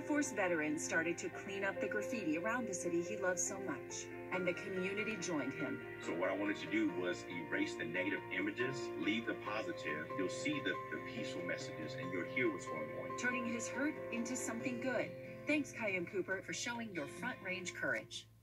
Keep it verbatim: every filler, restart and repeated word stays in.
Force veterans started to clean up the graffiti around the city he loves so much, and the community joined him. So what I wanted to do was erase the negative images, leave the positive. You'll see the, the peaceful messages, and you'll hear what's going on. Turning his hurt into something good. Thanks, Kayam Cooper, for showing your front range courage.